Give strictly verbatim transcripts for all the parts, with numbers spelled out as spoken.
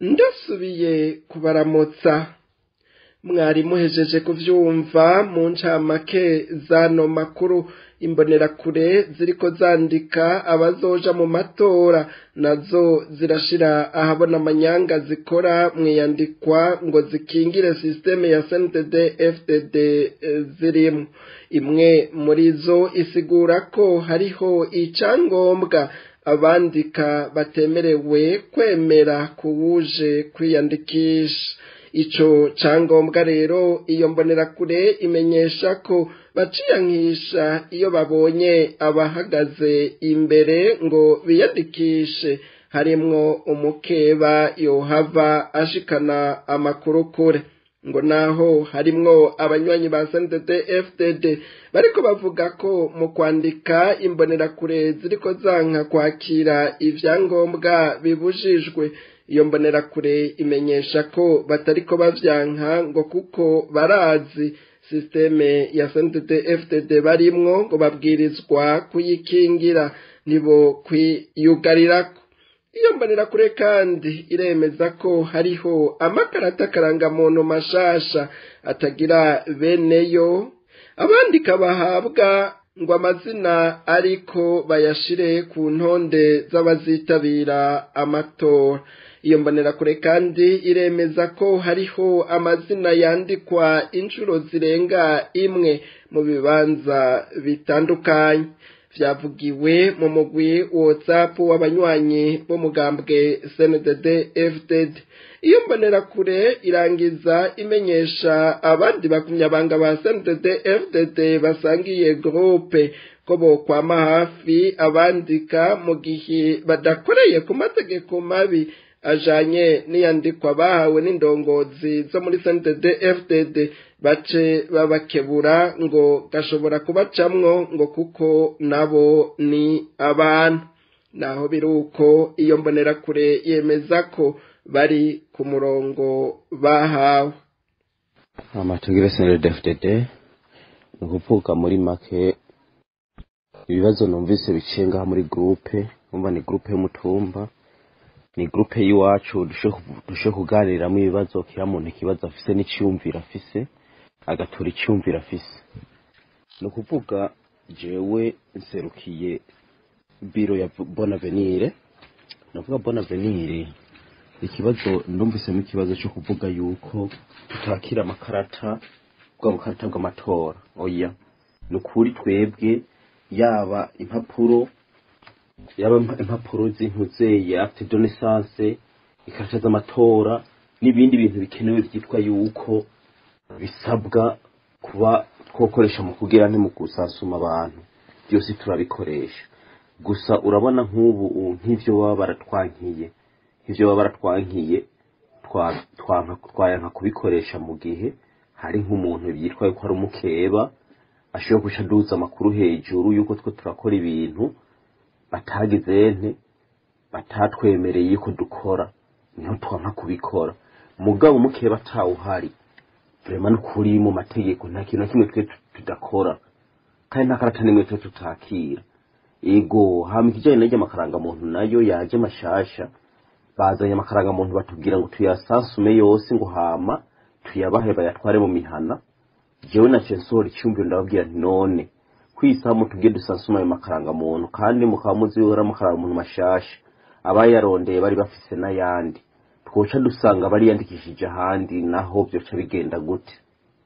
ndasubiye kubaramutsa mwari muhejeje kuvyumva mu ncamake zano makuru. Imbonerakure ziriko zandika abazoja mu matora nazo zirashira ahabona amanyanga zikora mwiyandikwa ngo zikingire systeme ya C N D D F D D zirimo. Imwe muri zo isigura ko hariho icangombwa abandika batemerewe kwemera kuwuje kwiyandikisha. Ico cangombwa rero iyo mbonerakure imenyesha ko baciyankisha iyo babonye abahagaze imbere ngo biyandikishe harimwo umukeba yohava ashikana amakuru kure. Ngo naho harimwo abanywanyi ba C N D D F D D bariko bavuga ko mu kwandika imbonerakure ziriko zanka kwakira ivyangombwa bibujijwe. Iyo mbonerakure imenyesha ko batariko bavyanka ngo kuko barazi systeme ya C N D D F D D barimwo ngo babwirizwa kuyikingira nibo kwiyugarirako. Iyo mbonerakure kandi iremeza ko hariho amakarata karangamuntu mashasha atagira beneyo abandika bahabwa ngo amazina ariko bayashire ku ntonde z'abazitabira amatora. Iyo mbonerakure kandi iremeza ko hariho amazina yandikwa inshuro zirenga imwe mu bibanza bitandukanye. Vyavugiwe mu mugwi WhatsApp w'abanywanyi b'umugambwe C N D D F D D. Iyo mbonerakure irangiza imenyesha abandi bakumyabanga ba C N D D F D D basangiye groupe ko bokwama hafi abandika mu gihe badakoreye ku mategeko mabi ajanye n'iyandikwa bahawe n'indongozi zo muri C N D D F D D bace babakebura ngo gashobora kubacamwo ngo kuko nabo ni abantu. Naho biruko iyo mbonerakure yemeza ko bari ku murongo bahawe. Amatugire C N D D F D D nukuvuga muri make ibibazo numvise bicenga muri groupe, umva ni groupe y'umutumba, ni groupe yiwacu dushe kuganira mu ibibazo kira muntu ikibazo afise n'iciyumvira afise agatura iciyumvira afise. Nukuvuga jewe nserukiye biro ya Bonavenire, navuga Bonavenire ikibazo ndumvise mu kibazo cyo kuvuga yuko tutakira amakarata bwa bukarata bw'amatora. Oya, nukuri twebwe yaba impapuro yaba impapuro z'intuze ya acte de naissance, ikarata z'amatora n'ibindi bintu bikenewe byitwa yuko bisabwa kuba twokoresha mu kugira nti mu kusasuma abantu byose turabikoresha. Gusa urabona nk'ubu nk'ivyo baba baratwankiye ivyo baba baratwankiye twanka twayanka kubikoresha mu gihe hari nk'umuntu byitwa yuko ari umukeba ashobora guca duza amakuru hejuru yuko twe turakora ibintu batagize nte batatwemereye ko dukora, niho twanka kubikora. Mugabo umukeba atawuhari vraiment n'ukuri mu mategeko nta kintu na kimwe twe tudakora kandi nta karata nimwe twe tutakira. Ego hama ikijanye n'ijya makaranga muntu nayo yaje mashasha bazanye amakaranga muntu batubwira ngo tuyasansume yose ngo hama tuyabahe bayatware mu mihana. Jewe na censor icyumviro ndababwira nti none kwisa mutubwiye dusansuma ayo makaranga muntu kandi mukaba muzi yora amakaranga muntu mashasha abayarondeye bari bafise n'ayandi twoca dusanga bari yandikishije ahandi naho byo ca bigenda gute.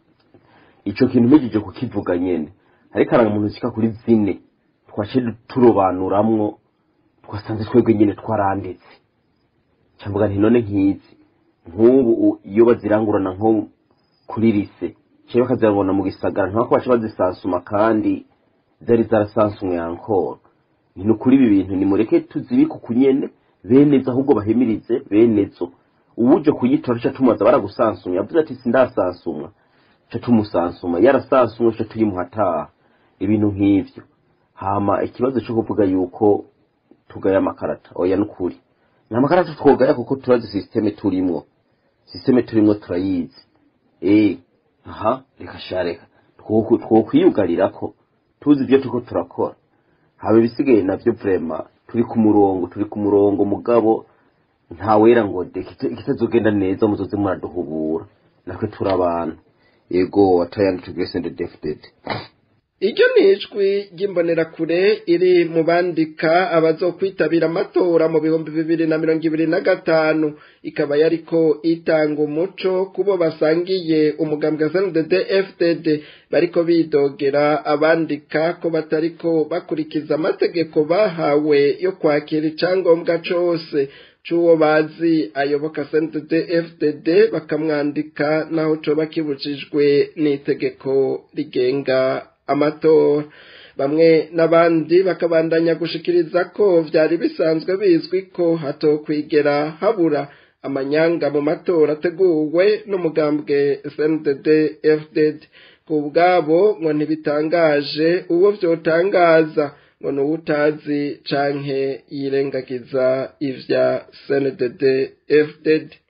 Ico kintu mejije kukivuga nyene ariko karanga muntu zika kuri zine twace turobanuramwo twasanze twebwe nyene twaranditse cyamvuga nti none nkizi nk'ubu iyo bazirangurana nko kuri lise cyo bakazirangurana mu gisagara nko kwaca bazisansuma kandi zari zarasansumwe yankora. Ni nukuri ibi bintu ni mureke tuzibika kunyene beneza ahubwo bahimirize benezo ubuje kuyitora cyo tumaza baragusansumye yavuze ati sindasansumwa cyo tumusansuma yarasansumwe cyo tuyimuhata ibintu nk'ivyo. Hama ikibazo cyo kuvuga yuko tugaya makarata oya nukuri na makarata twogaya kuko turazi systeme turimwo systeme turimwo turayizi. Eh aha reka shareka twoko twokwiyugarira ko tuzi byo tuko turakora habe bisigaye navyo vraiment turi ku murongo turi ku murongo mugabo ntawera ngo ikitazogenda neza muzoze muraduhubura natwe turi abantu yego atayandi tugesende defted. Iryo ni ijwi ry'imbonerakure iri mu bandika abazokwitabira amatora mu bihumbi bibiri na mirongo ibiri na gatanu, ikaba yariko itanga umuco kubo basangiye umugambwe wa S N D D F D D bariko bidogera abandika ko batariko bakurikiza amategeko bahawe yo kwakira icangombwa cose c'uwo bazi ayoboka S N D D F D D bakamwandika naho coba kibujijwe n'itegeko rigenga amatora. Bamwe n'abandi bakabandanya gushikiriza ko vyari bisanzwe bizwi ko hatokwigera habura amanyanga mu matora ateguwe n'umugambwe S N D D F D D. Ku bwabo ngo ntibitangaje uwo vyotangaza ngo n'uwutazi canke yirengagiza ivya S N D D F D D.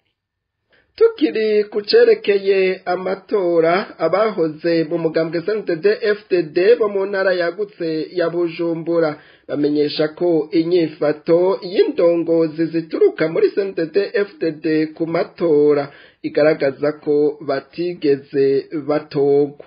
Tukiri kucerekeye amatora, abahoze mu mugambwe S N D D F D D bo mu ntara yagutse ya Bujumbura bamenyesha ko inyifato y'indongozi zituruka muri S N D D F D D ku matora igaragaza ko batigeze batogwa.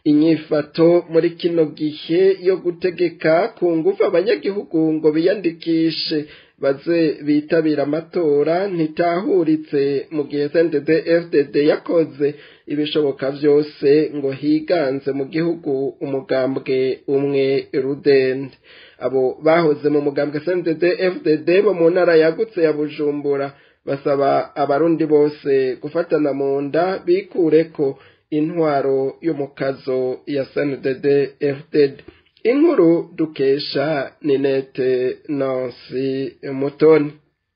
Inyifato muri kino gihe yo gutegeka ku ngufu abanyagihugu ngo biyandikishe baze bitabira amatora ntitahuritse mu gihe S N D D F D D yakoze ibishoboka vyose ngo higanze mu gihugu umugambwe umwe rudende. Abo bahoze mu mugambwe S N D D F D D bo mu ntara yagutse ya Bujumbura basaba abarundi bose gufatana mu nda bikureko intwaro y'umukazo ya S N D D F D D. Inkuru dukesha Ninete Nancy Mutoni.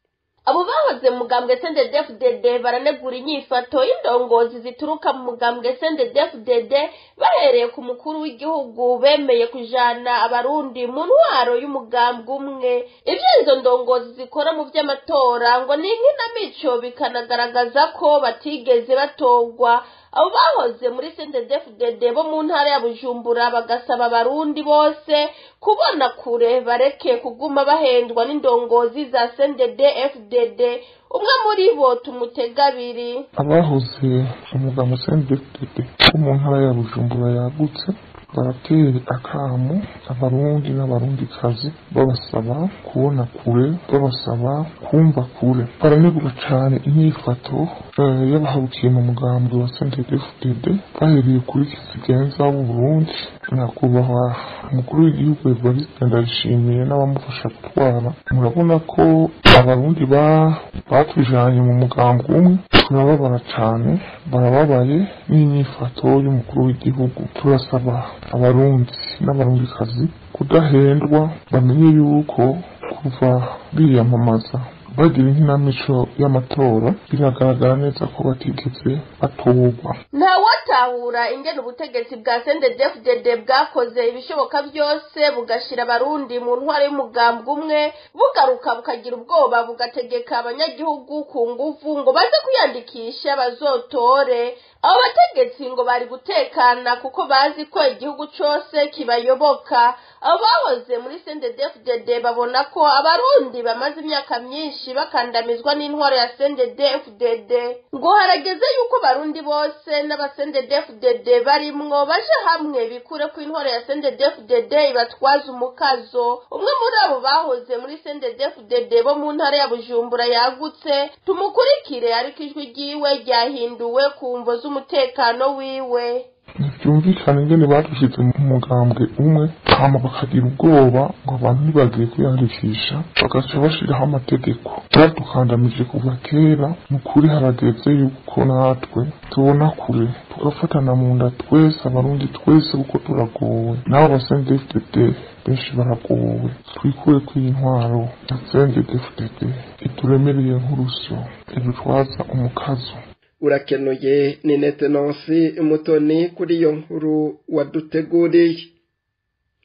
Abo bahoze mu mugambwe S N D D F D D baranegura inyifato y'indongozi zituruka mu mugambwe S N D D F D D bahereye ku mukuru w'igihugu bemeye kujana abarundi mu ntwaro y'umugambwe umwe. Ivyo izo ndongozi zikora mu vy'amatora ngo ni nk'inamico bikanagaragaza ko batigeze batogwa. Abo bahoze muri S N D D F D D bo mu ntara ya Bujumbura bagasaba abarundi bose kubona kure bareke kuguma bahendwa n'indongozi za S N D D F D D. Umwe muri bo tumutegabiri. Abahoze umugambwe S N D D F D D bo mu ntara ya Bujumbura yagutse baratera akamu abarundi n'abarundikazi babasaba kubona kure, babasaba kumva kure. Baranegura cane inyifato y'abahabukiye mu mugambwe wa S N D D F D D bahereye kuri Kizigenza w'u Burundi nyakubahwa umukuru w'igihugu Evariste Ndayishimiye n'abamufasha gutwara. Murabona ko abarundi batujanye mu mugambwe umwe, turababara cane, barababaye n'inyifato y'umukuru w'igihugu. Turasaba abarundi n'abarundikazi kudahendwa, bamenye yuko kuva biyamamaza bagira inkinamico y'amatora biragaragara neza ko batigeze batogwa. Ntawatahura ingene ubutegetsi bwa S N D D F D D bwakoze ibishoboka byose bugashira abarundi mu ntwaro y'umugambwe umwe, bugaruka bukagira ubwoba bugategeka abanyagihugu ku nguvu ngo baze kwiyandikisha bazotore. Abo bategetsi ngo bari gutekana kuko bazi ko igihugu cose kibayoboka. Abo bahoze muri S N D D F D D babona ko abarundi bamaze imyaka myinshi bakandamizwa n'intwaro ya S N D D F D D. Ngo harageze yuko barundi bose n'aba S N D D F D D barimwo baje hamwe bikure ku intwaro ya S N D D F D D ibatwaza umukazo. Umwe muri abo bahoze muri S N D D F D D bo mu ntara ya Bujumbura yagutse tumukurikire, ariko ijwi ryiwe ryahinduwe ku mvo z'umutekano wiwe. Byumvikana ingene badushize mu mugambwe umwe hama bakagira ubwoba ngo abantu ntibagiye kwiyandikisha, bagaca bashiraho amategeko badukandamije kuva kera. Nukuri harageze yuko natwe tubona kure tugafatana mu nda twese, abarundi twese kuko turagowe. Nabo ba S N D D F D D benshi baragowe. Twikure kw'intwaro ya S N D D F D D ituremereye nk'urusyo idutwaza umukazo. Urakenuye Ninete Nancy Mutoni kuri iyo nkuru waduteguriye.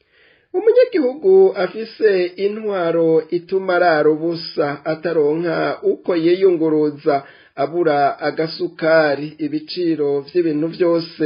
umunyagihugu afise intwaro ituma arara ubusa ataronka uko yiyunguruza abura agasukari ibiciro vy'ibintu vyose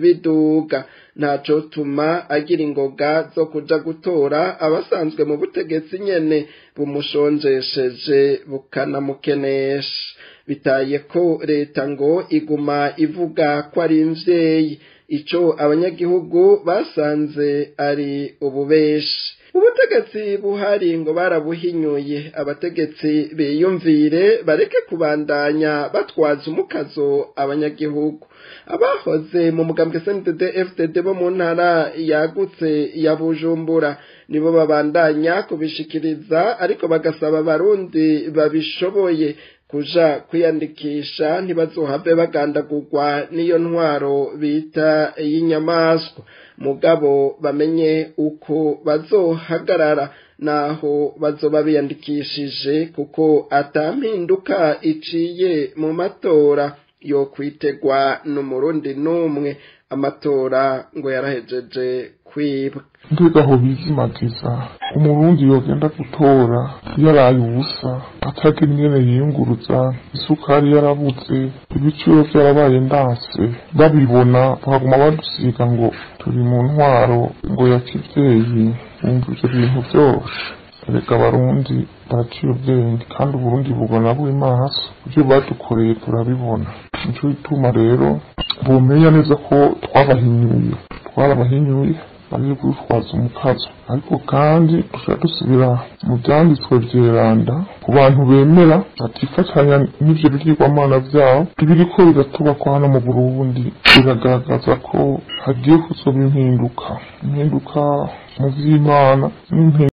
biduga ntaco tuma agira ingoga zo kuja gutora abasanzwe mu butegetsi nyene bumushonjesheje bukanamukenesha bitaye ko leta ngo iguma ivuga ko ari imvyeyi ico abanyagihugu basanze ari ububeshi ubutegetsi buhari ngo barabuhinyuye abategetsi biyumvire bareke kubandanya batwaza umukazo abanyagihugu abahoze mu mugambwe C N D D F D D bo mu ntara yagutse ya Bujumbura nibo babandanya kubishikiriza ariko bagasaba abarundi babishoboye kuja kwiyandikisha ntibazohave bagandagurwa n'iyo ntwaro bita y'inyamaswa mugabo bamenye uko bazohagarara naho bazoba biyandikishije kuko atampinduka iciye mu matora yo kwitegwa n'umurundi n'umwe amatora ngo yarahejeje kwibwa mbega aho bizimagiza umurundi yogenda gutora yaraye ubusa atagira ingene yiyunguruza isukari yarabuze ibiciro vyarabaye ndase babibona bakaguma badusiga ngo turi mu ntwaro ngo ya kivyeyi umva ivyo bintu vyose reka abarundi baraciye ubwenge kandi uburundi bubona buri maso ivyo badukoreye turabibona nico gituma rero bomenya neza ko twabahinyuye twarabahinyuye bari gutwaza umukazo ariko kandi dushaka dusubira mu byanditswe vyeranda ku bantu bemera batifatanya n'ivyo bigirwamana vyabo ibiriko biratuba kwa hano mu Burundi biragaragaza ko hagiye kuzoba impinduka impinduka mu vy'Imana